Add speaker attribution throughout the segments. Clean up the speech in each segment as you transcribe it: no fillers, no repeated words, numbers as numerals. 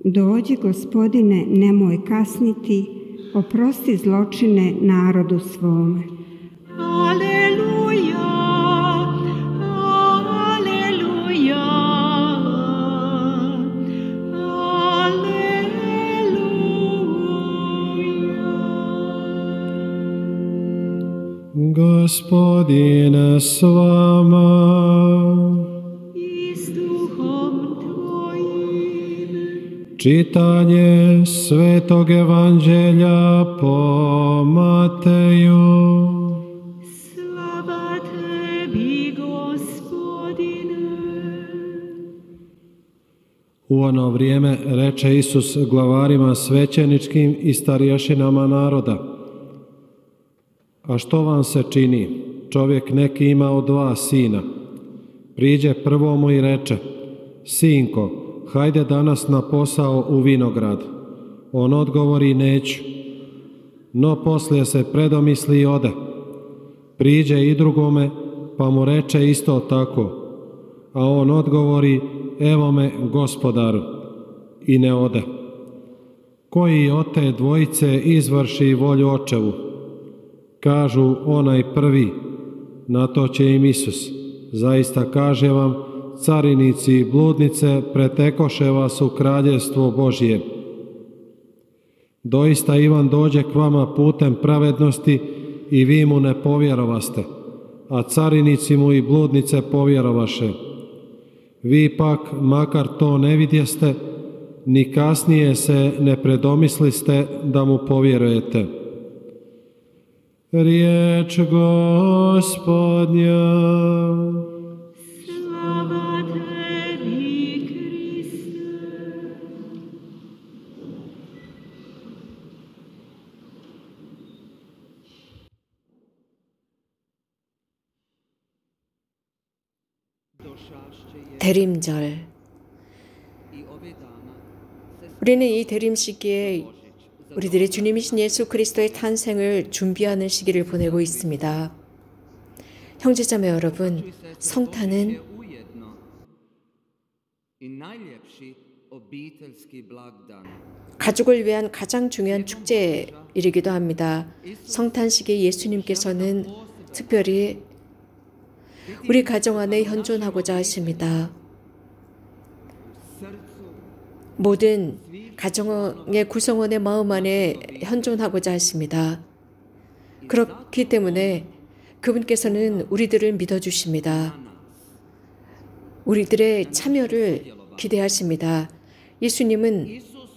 Speaker 1: Dođi, Gospodine, nemoj kasniti, oprosti zločine narodu svome.
Speaker 2: Aleluja, aleluja, aleluja.
Speaker 3: Gospodin s vama. Čitanje Svetog Evanđelja po Mateju.
Speaker 2: Slava tebi, Gospodine.
Speaker 3: U ono vrijeme reče Isus glavarima svećeničkim i starješinama naroda: A što vam se čini? Čovjek neki ima 2 sina. Priđe prvomu i reče: Sinko, hajde danas na posao u vinograd. On odgovori: Neću. No poslije se predomisli i ode. Priđe i drugome, pa mu reče isto tako. A on odgovori: Evo me, gospodaru. I ne ode. Koji od te dvojice izvrši volju očevu? Kažu: onaj prvi. Na to će im Isus: Zaista kažem vam, carinici i bludnice pretekoše vas u kraljevstvo Božje. Doista Ivan dođe k vama putem pravednosti i vi mu ne povjerovaste, a carinici mu i bludnice povjerovaše. Vi pak, makar to ne vidjeste, ni kasnije se ne predomisliste da mu povjerujete. Riječ Gospodnja.
Speaker 2: Slava tebi, Kriste.
Speaker 4: 대림절. 우리는 이 대림 시기에 우리들의 주님이신 예수 그리스도의 탄생을 준비하는 시기를 보내고 있습니다. 형제자매 여러분, 성탄은 가족을 위한 가장 중요한 축제이기도 합니다. 성탄 시기에 예수님께서는 특별히 우리 가정 안에 현존하고자 하십니다. 모든 가정의 구성원의 마음 안에 현존하고자 하십니다. 그렇기 때문에 그분께서는 우리들을 믿어주십니다. 우리들의 참여를 기대하십니다. 예수님은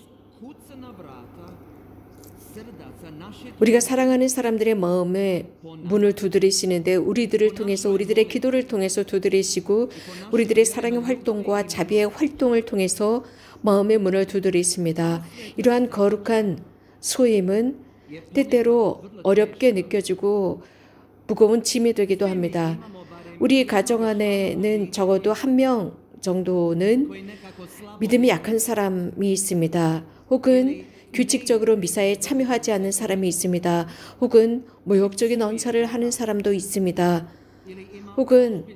Speaker 4: 우리가 사랑하는 사람들의 마음에 문을 두드리시는데 우리들을 통해서, 우리들의 기도를 통해서 두드리시고 우리들의 사랑의 활동과 자비의 활동을 통해서 마음의 문을 두드리십니다. 이러한 거룩한 소임은 때때로 어렵게 느껴지고 무거운 짐이 되기도 합니다. 우리 가정 안에는 적어도 1명 정도는 믿음이 약한 사람이 있습니다. 혹은 규칙적으로 미사에 참여하지 않는 사람이 있습니다. 혹은 모욕적인 언사를 하는 사람도 있습니다. 혹은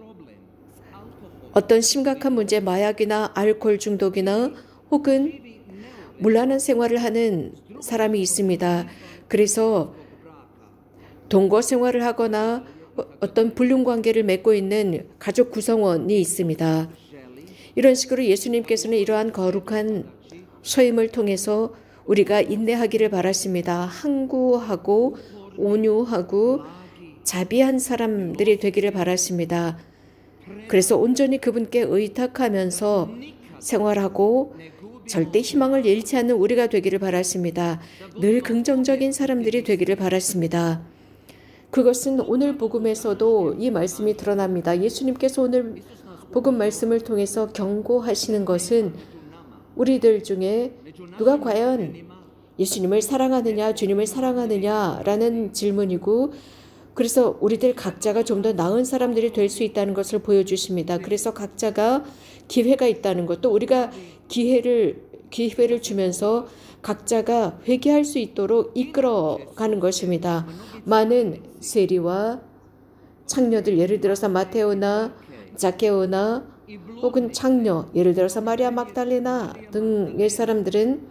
Speaker 4: 어떤 심각한 문제, 마약이나 알코올 중독이나 혹은 문란한 생활을 하는 사람이 있습니다. 그래서 동거 생활을 하거나 어떤 불륜관계를 맺고 있는 가족 구성원이 있습니다. 이런 식으로 예수님께서는 이러한 거룩한 소임을 통해서 우리가 인내하기를 바라십니다. 항구하고 온유하고 자비한 사람들이 되기를 바라십니다. 그래서 온전히 그분께 의탁하면서 생활하고 절대 희망을 잃지 않는 우리가 되기를 바라십니다. 늘 긍정적인 사람들이 되기를 바라십니다. 그것은 오늘 복음에서도 이 말씀이 드러납니다. 예수님께서 오늘 복음 말씀을 통해서 경고하시는 것은 우리들 중에 누가 과연 예수님을 사랑하느냐, 주님을 사랑하느냐라는 질문이고, 그래서 우리들 각자가 좀 더 나은 사람들이 될 수 있다는 것을 보여주십니다. 그래서 각자가 기회가 있다는 것도 우리가 기회를 주면서 각자가 회개할 수 있도록 이끌어가는 것입니다. 많은 세리와 창녀들, 예를 들어서 마테오나 자케오나 혹은 장녀, 예를 들어서 마리아 막달레나 등의 사람들은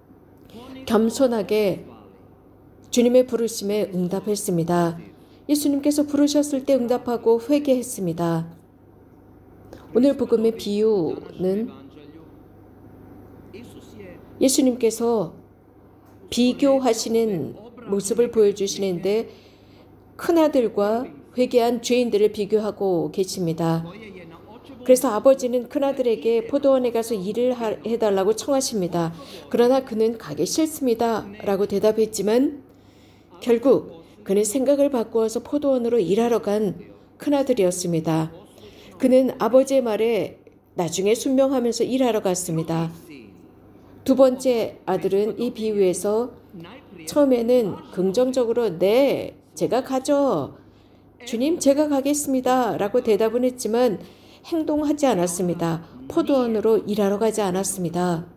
Speaker 4: 겸손하게 주님의 부르심에 응답했습니다. 예수님께서 부르셨을 때 응답하고 회개했습니다. 오늘 복음의 비유는 예수님께서 비교하시는 모습을 보여주시는데 큰아들과 회개한 죄인들을 비교하고 계십니다. 그래서 아버지는 큰아들에게 포도원에 가서 일을 해달라고 청하십니다. 그러나 그는 가기 싫습니다 라고 대답했지만 결국 그는 생각을 바꾸어서 포도원으로 일하러 간 큰아들이었습니다. 그는 아버지의 말에 나중에 순명하면서 일하러 갔습니다. 두 번째 아들은 이 비유에서 처음에는 긍정적으로 네, 제가 가죠. 주님, 제가 가겠습니다 라고 대답은 했지만 행동하지 않았습니다. 포도원으로 일하러 가지 않았습니다.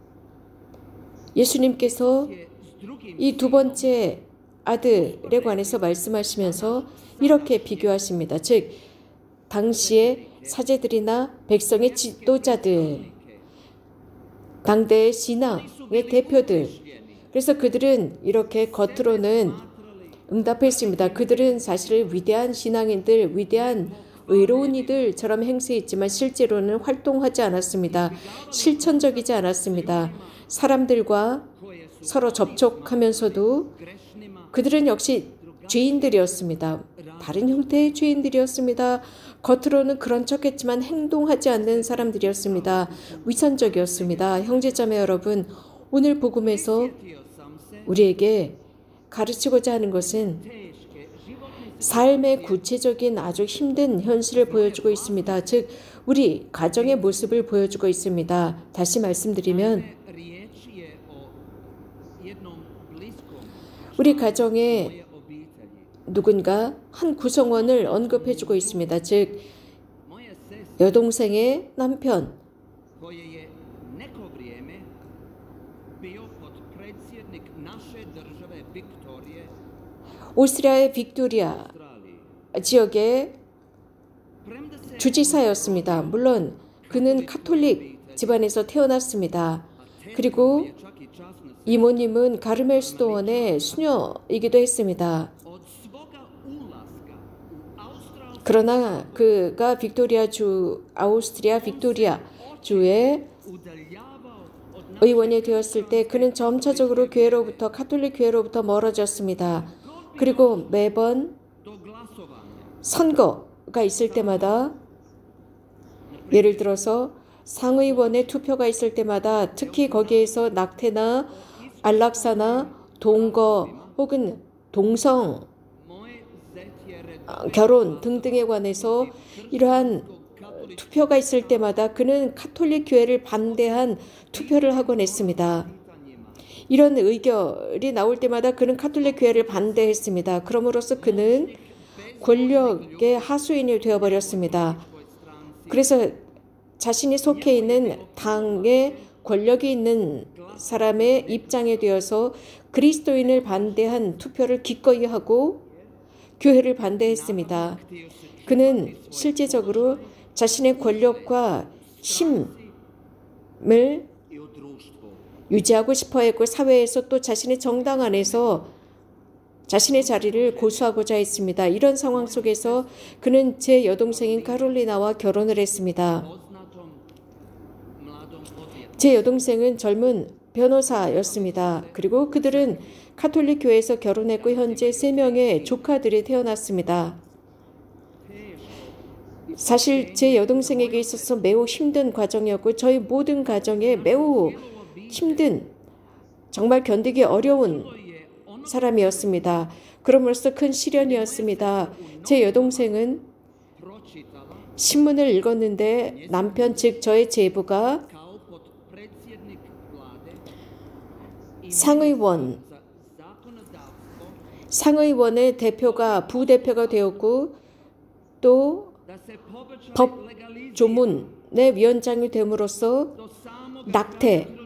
Speaker 4: 예수님께서 이 두 번째 아들에 관해서 말씀하시면서 이렇게 비교하십니다. 즉, 당시의 사제들이나 백성의 지도자들, 당대의 신앙의 대표들, 그래서 그들은 이렇게 겉으로는 응답했습니다. 그들은 사실 위대한 신앙인들, 위대한 의로운 이들처럼 행세했지만 실제로는 활동하지 않았습니다. 실천적이지 않았습니다. 사람들과 서로 접촉하면서도 그들은 역시 죄인들이었습니다. 다른 형태의 죄인들이었습니다. 겉으로는 그런 척했지만 행동하지 않는 사람들이었습니다. 위선적이었습니다. 형제자매 여러분, 오늘 복음에서 우리에게 가르치고자 하는 것은 삶의 구체적인 아주 힘든 현실을 보여주고 있습니다. 즉, 우리 가정의 모습을 보여주고 있습니다. 다시 말씀드리면 우리 가정에 누군가 한 구성원을 언급해주고 있습니다. 즉, 여동생의 남편, 오스트리아의 빅토리아 지역의 주지사였습니다. 물론 그는 카톨릭 집안에서 태어났습니다. 그리고 이모님은 가르멜 수도원의 수녀이기도 했습니다. 그러나 그가 아우스트리아 빅토리아 주의 의원이 되었을 때 그는 점차적으로 카톨릭 교회로부터 멀어졌습니다. 그리고 매번 선거가 있을 때마다, 예를 들어서 상의원의 투표가 있을 때마다, 특히 거기에서 낙태나 안락사나 동거 혹은 동성 결혼 등등에 관해서 이러한 투표가 있을 때마다 그는 카톨릭 교회를 반대한 투표를 하곤 했습니다. 이런 의결이 나올 때마다 그는 카톨릭 교회를 반대했습니다. 그럼으로써 그는 권력의 하수인이 되어버렸습니다. 그래서 자신이 속해 있는 당의 권력이 있는 사람의 입장에 되어서 그리스도인을 반대한 투표를 기꺼이 하고 교회를 반대했습니다. 그는 실제적으로 자신의 권력과 힘을 유지하고 싶어 했고, 사회에서 또 자신의 정당 안에서 자신의 자리를 고수하고자 했습니다. 이런 상황 속에서 그는 제 여동생인 카롤리나와 결혼을 했습니다. 제 여동생은 젊은 변호사였습니다. 그리고 그들은 카톨릭 교회에서 결혼했고 현재 3명의 조카들이 태어났습니다. 사실 제 여동생에게 있어서 매우 힘든 과정이었고 저희 모든 가정에 매우 힘든, 정말 견디기 어려운 사람이었습니다. 그럼으로써 큰 시련이었습니다. 제 여동생은 신문을 읽었는데 남편, 즉 저의 제부가 상의원의 대표가 부대표가 되었고 또 법조문의 위원장이 됨으로써 낙태를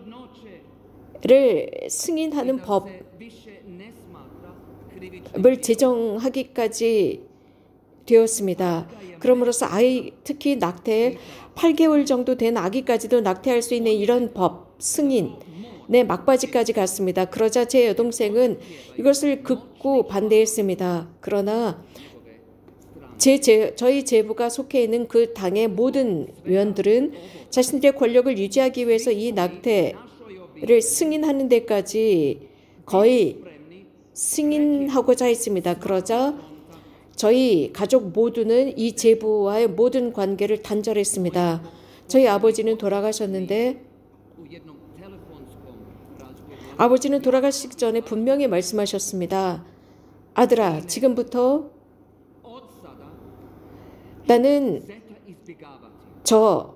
Speaker 4: 승인하는 법을 제정하기까지 되었습니다. 그러므로서 아이, 특히 낙태 8개월 정도 된 아기까지도 낙태할 수 있는 이런 법, 승인의 막바지까지 갔습니다. 그러자 제 여동생은 이것을 극구 반대했습니다. 그러나 저희 제부가 속해 있는 그 당의 모든 위원들은 자신들의 권력을 유지하기 위해서 이 낙태를 승인하는 데까지 거의 승인하고자 했습니다. 그러자 저희 가족 모두는 이 제부와의 모든 관계를 단절했습니다. 저희 아버지는 돌아가셨는데 아버지는 돌아가시기 전에 분명히 말씀하셨습니다. 아들아, 지금부터 나는 저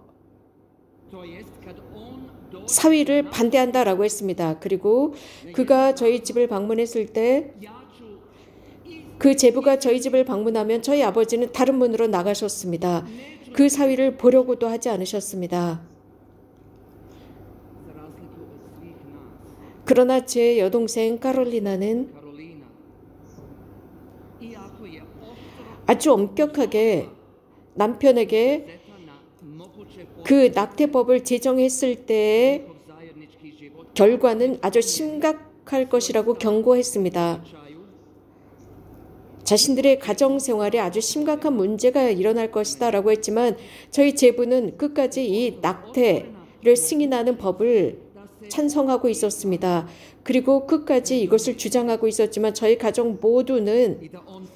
Speaker 4: 사위를 반대한다라고 했습니다. 그리고 그가 저희 집을 방문했을 때 그 제부가 저희 집을 방문하면 저희 아버지는 다른 문으로 나가셨습니다. 그 사위를 보려고도 하지 않으셨습니다. 그러나 제 여동생 카롤리나는 아주 엄격하게 남편에게 그 낙태법을 제정했을 때의 결과는 아주 심각할 것이라고 경고했습니다. 자신들의 가정생활에 아주 심각한 문제가 일어날 것이다 라고 했지만 저희 제부는 끝까지 이 낙태를 승인하는 법을 찬성하고 있었습니다. 그리고 끝까지 이것을 주장하고 있었지만 저희 가족 모두는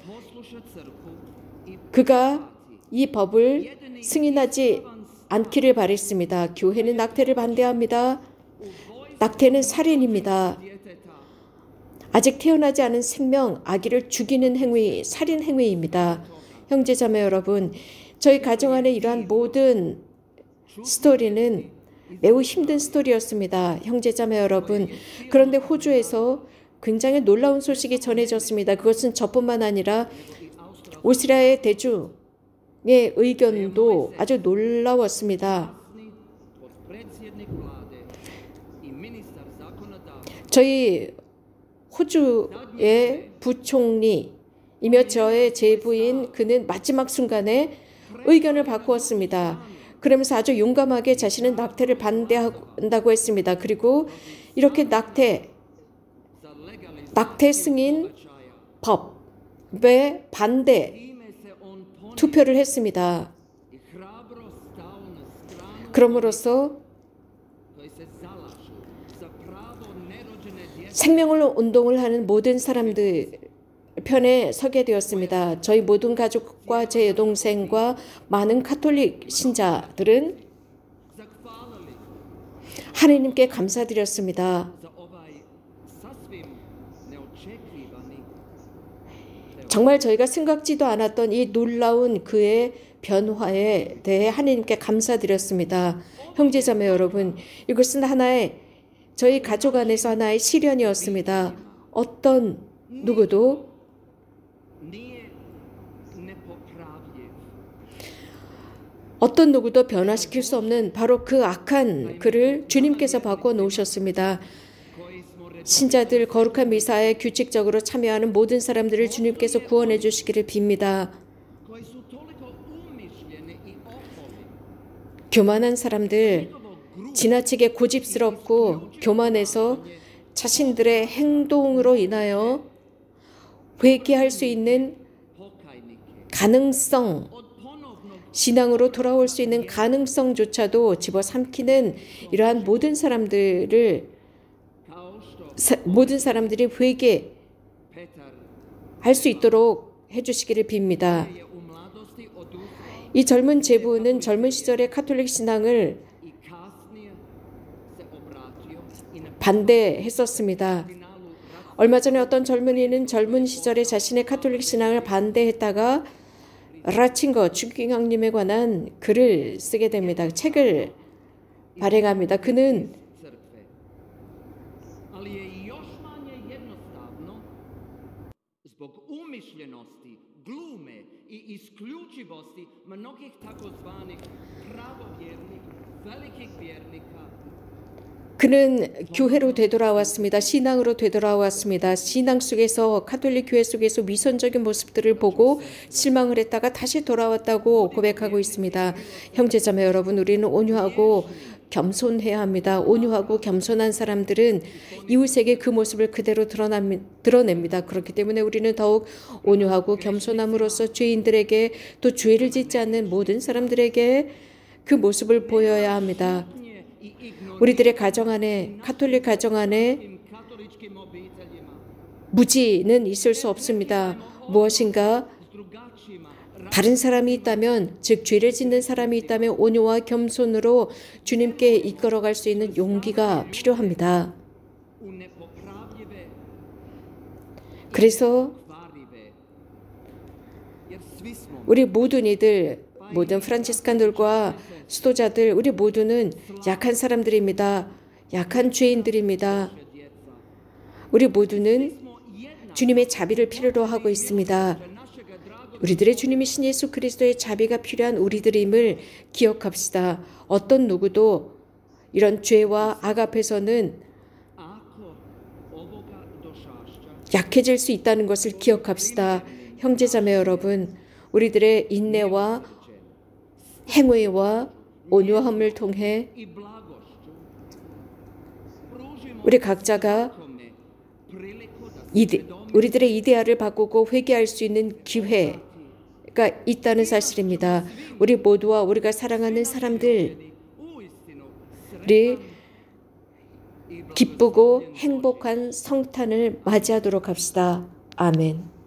Speaker 4: 그가 이 법을 승인하지 않기를 바랬습니다. 교회는 낙태를 반대합니다. 낙태는 살인입니다. 아직 태어나지 않은 생명, 아기를 죽이는 행위, 살인 행위입니다. 형제자매 여러분, 저희 가정 안에 이러한 모든 스토리는 매우 힘든 스토리였습니다. 형제자매 여러분, 그런데 호주에서 굉장히 놀라운 소식이 전해졌습니다. 그것은 저뿐만 아니라 오스트리아의 대중의 의견도 아주 놀라웠습니다. 저희 호주의 부총리이며 저의 제부인 그는 마지막 순간에 의견을 바꾸었습니다. 그러면서 아주 용감하게 자신은 낙태를 반대한다고 했습니다. 그리고 이렇게 낙태 승인 법에 반대 투표를 했습니다. 그럼으로써 생명을 운동을 하는 모든 사람들 편에 서게 되었습니다. 저희 모든 가족과 제 여동생과 많은 가톨릭 신자들은 하나님께 감사드렸습니다. 정말 저희가 생각지도 않았던 이 놀라운 그의 변화에 대해 하나님께 감사드렸습니다. 형제자매 여러분, 이것은 하나의 저희 가족 안에서 하나의 시련이었습니다. 어떤 누구도 변화시킬 수 없는 바로 그 악한 그를 주님께서 바꿔 놓으셨습니다. 신자들 거룩한 미사에 규칙적으로 참여하는 모든 사람들을 주님께서 구원해 주시기를 빕니다. 교만한 사람들, 지나치게 고집스럽고 교만해서 자신들의 행동으로 인하여 회개할 수 있는 가능성, 신앙으로 돌아올 수 있는 가능성조차도 집어삼키는 이러한 모든 사람들이 회개할 수 있도록 해주시기를 빕니다. 이 젊은 제부는 젊은 시절의 가톨릭 신앙을 반대했었습니다. 얼마 전에 어떤 젊은이는 젊은 시절에 자신의 가톨릭 신앙을 반대했다가 라친거 주기강림에 관한 글을 쓰게 됩니다. 책을 발행합니다. 그는 그는 교회로 되돌아왔습니다. 신앙으로 되돌아왔습니다. 신앙 속에서 가톨릭 교회 속에서 위선적인 모습들을 보고 실망을 했다가 다시 돌아왔다고 고백하고 있습니다. 형제자매 여러분, 우리는 온유하고 겸손해야 합니다. 온유하고 겸손한 사람들은 이웃에게 그 모습을 그대로 드러냅니다. 그렇기 때문에 우리는 더욱 온유하고 겸손함으로써 죄인들에게 또 죄를 짓지 않는 모든 사람들에게 그 모습을 보여야 합니다. 우리들의 가정 안에, 가톨릭 가정 안에 무지는 있을 수 없습니다. 무엇인가 다른 사람이 있다면, 즉 죄를 짓는 사람이 있다면 온유와 겸손으로 주님께 이끌어갈 수 있는 용기가 필요합니다. 그래서 우리 모든 이들, 모든 프란치스칸들과 수도자들, 우리 모두는 약한 사람들입니다. 약한 죄인들입니다. 우리 모두는 주님의 자비를 필요로 하고 있습니다. 우리들의 주님이신 예수 그리스도의 자비가 필요한 우리들임을 기억합시다. 어떤 누구도 이런 죄와 악 앞에서는 약해질 수 있다는 것을 기억합시다. 형제자매 여러분, 우리들의 인내와 행위와 온유함을 통해 우리 각자가 우리들의 이데아를 바꾸고 회개할 수 있는 기회가 있다는 사실입니다. 우리 모두와 우리가 사랑하는 사람들이 기쁘고 행복한 성탄을 맞이하도록 합시다. 아멘.